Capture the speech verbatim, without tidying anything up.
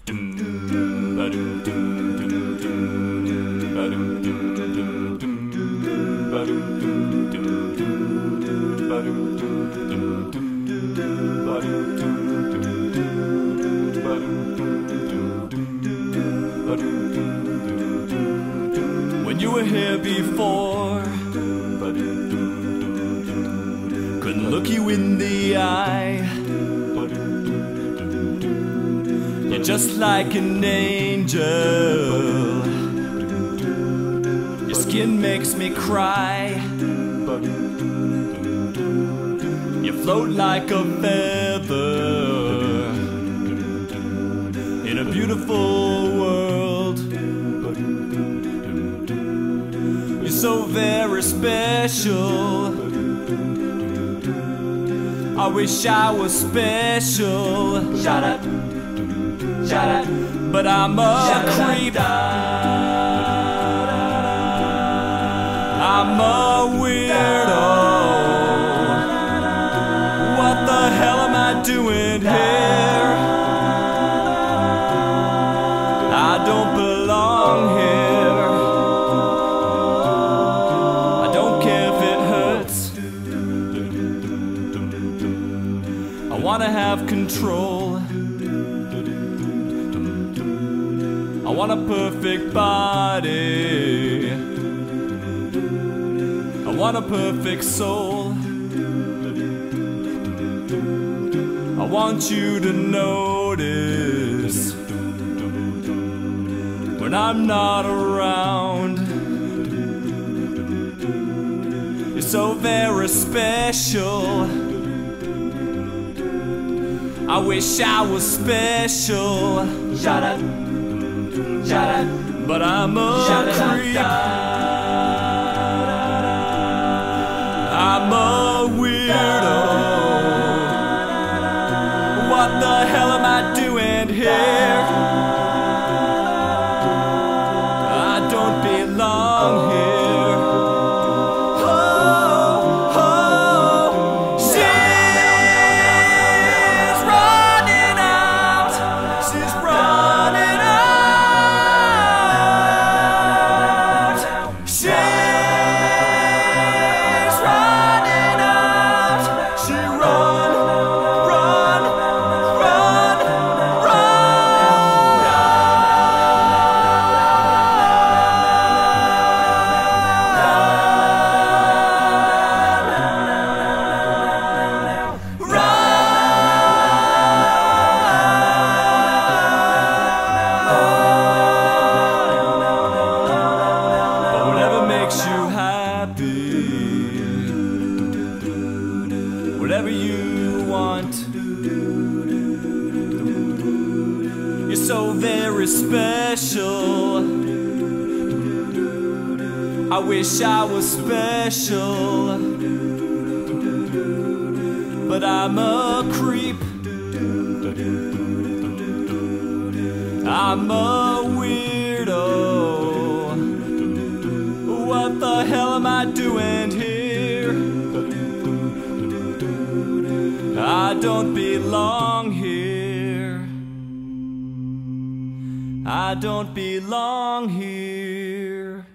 When you were here before, couldn't look you in the eye. You're just like an angel. Your skin makes me cry. You float like a feather in a beautiful world. You're so very special. I wish I was special. Shut up, shut up. But I'm a creep. I'm a weirdo. What the hell am I doing here? I don't belong here. I don't care if it hurts. I wanna have control. I want a perfect body. I want a perfect soul. I want you to notice when I'm not around. You're so very special. I wish I was special. Shut up, shut up. But I'm a creep. I'm a weirdo. What the hell am I doing here? I don't belong here. Oh, oh, she's running out. She's running out. She's running out. She run, run, run, But whatever makes you happy, whatever you want, you're so very special. I wish I was special, but I'm a creep. I'm a weirdo. What the hell am I doing here? I don't belong here. I don't belong here.